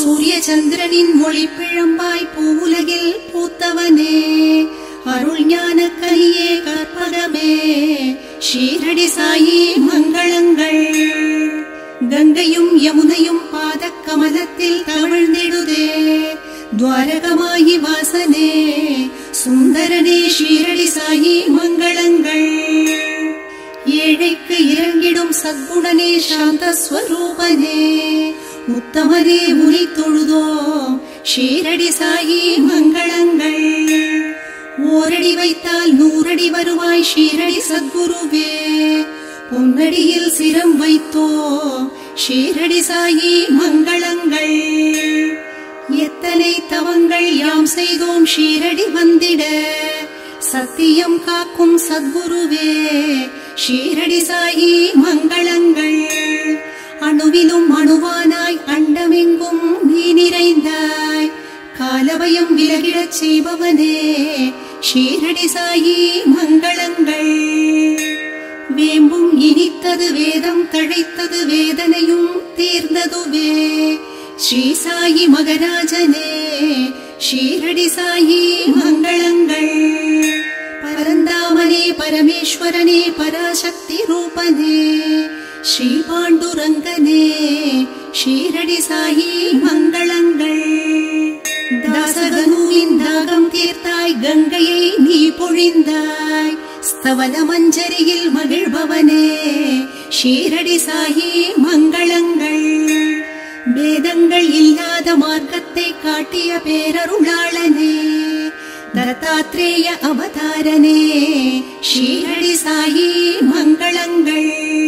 சூரிய சந்திரனின் மொழி பிழம்பாய் பூவுலகில் பூத்தவனே அருள் ஞான கனியே கற்பகமே ஷீரடி சாயி மங்களங்கள். கங்கையும் யமுனையும் பாதக் கமலத்தில் தவழ்ந்திடுதே துவாரகமாயி வாசனே சுந்தரனே ஷீரடி சாயி மங்களங்கள். ஏழைக்கு இறங்கிடும் சத்குணனே சாந்த ஸ்வரூபனே உத்தமனே முனி தொழுதோ ஷீரடி சாயி மங்களங்கள். ஓரடி வைத்தால் 100 அடி வருவாய் ஷீரடி சத்குருவே பொன்னடியில் சிரம் வைத்தோ ஷீரடி சாயி மங்களங்கள். எத்தனை தவங்கள் யாம் செய்தோம் ஷீரடி வந்திட சத்தியம் காக்கும் சத்குருவே ஷீரடி சாயி மங்களங்கள். அணுவிலும் அணுவானாய் அண்டமெங்கும் நீ நிறைந்தாய் காலவயம் விலகிடச் செய்பவனே ஷீரடி சாயி மங்களங்கள். வேம்பும் இனித்தது வேதம் தழைத்தது வேதனையும் தீர்ந்ததுவே ஸ்ரீ சாயி மகராஜனே ஷீரடி சாயி மங்களங்கள். பரந்தாமனே பரமேஸ்வரனே பராசக்தி ரூபனே ஸ்ரீ பாண்டுரங்கனே ஷீரடி சாயி மங்களங்கள். தாசகனூவின் தாகம் தீர்த்தாய் கங்கையை நீ பொழிந்தாய் ஸ்தவன மஞ்சரியில் மகிழ்பவனே ஷீரடி சாயி மங்களங்கள். வேதங்கள் இல்லாத மார்க்கத்தை காட்டிய பேரருளாளனே தத்தாத்ரேய அவதாரனே ஷீரடி சாயி மங்களங்கள்.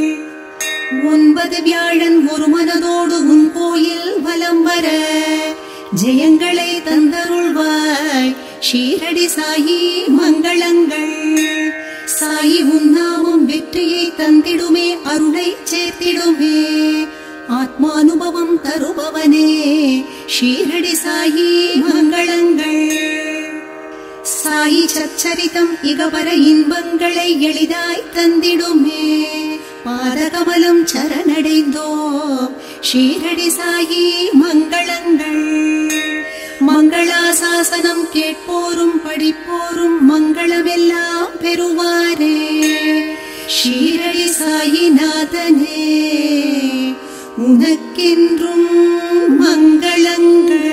9 வியாழன் ஒரு மனதோடு உன் கோயில் வலம் வர ஜெயங்களை தந்தருள்வாய் ஷீரடி சாயி மங்களங்கள். சாயி உன்னாமம் வெற்றியை தந்திடுமே அருளை சேர்த்திடுமே ஆத்மானுபவம் தருபவனே ஷீரடி சாயி மங்களங்கள். சாயி சச்சரிதம் இகபர இன்பங்களை எளிதாய் தந்திடுமே பாதகமலம் சரணடைந்தோ ஷீரடி சாயி மங்களங்கள். மங்களாசாசனம் கேட்போரும் படிப்போரும் மங்களமெல்லாம் பெறுவாரே ஷீரடி சாயிநாதனே உனக்கென்றும் மங்களங்கள்.